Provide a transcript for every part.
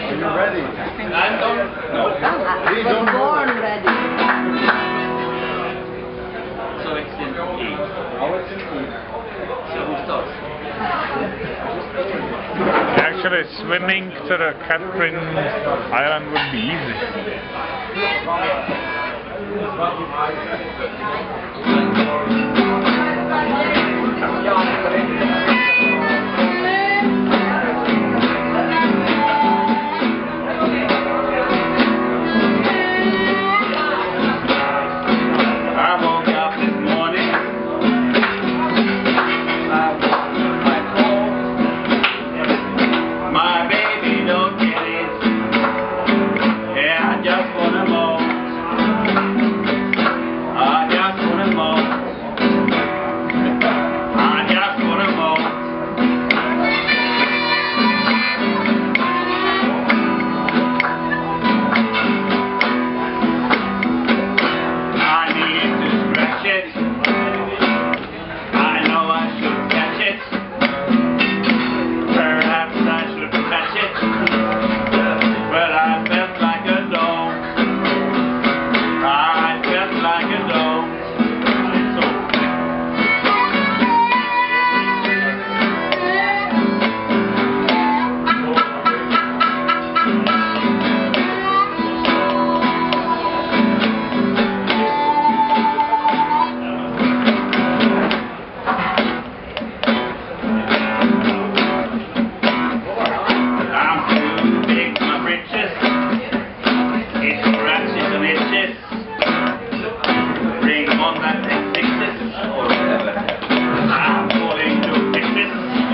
Are you ready? I'm done. No. I was born ready. So it's in E. Oh, it's in E. So who starts? Actually, swimming to the Catherine Island would be easy. I woke up this morning. I washed my clothes. My baby don't get it. Yeah, I just wanna moult. I just wanna moult. I just wanna moult. I need to stretch it. I know I should catch it. Perhaps I should catch it. But I felt like a dolt. I felt like a dolt. I'm too big for my britches. It scratches and itches. Bring on that ecdysis or whatever. I'm falling to pieces.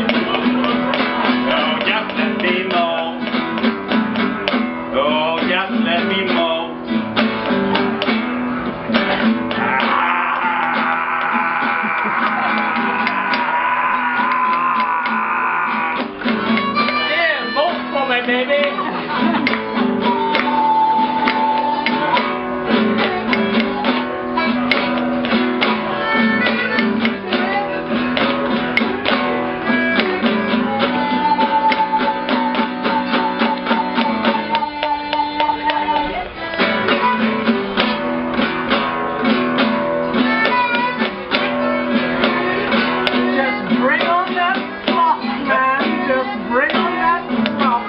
Oh, just let me moult. Oh, just let me moult. Yeah, moult for me, baby. Just bring on that slop, man. Just bring on that slop.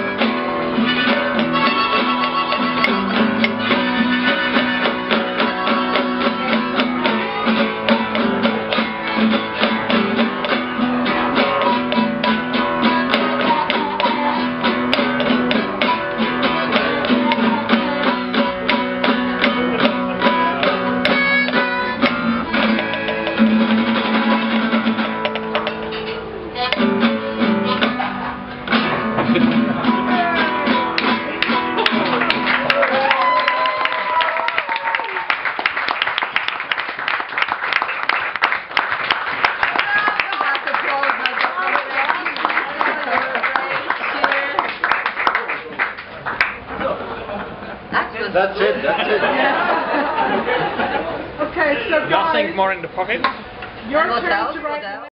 That's it, that's it. Okay, so guys, Nothing more in the pocket. your What turn else? to What write. else?